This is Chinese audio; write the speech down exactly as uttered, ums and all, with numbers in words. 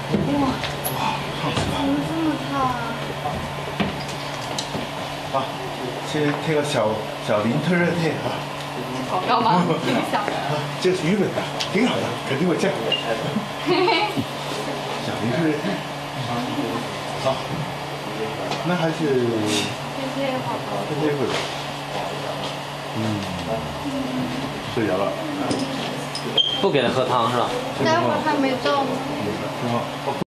哇，哇，烫死了！ 怎么这么烫啊？ 啊，先贴个小小零退热贴啊。 广告吗？听一下。 啊，这是日本的，挺好的，肯定会降。小零退热贴。好，那还是贴贴好吧。 贴贴会吧。嗯，睡着了。 不给他喝汤是吧？ 待会儿还没到呢。 挺好。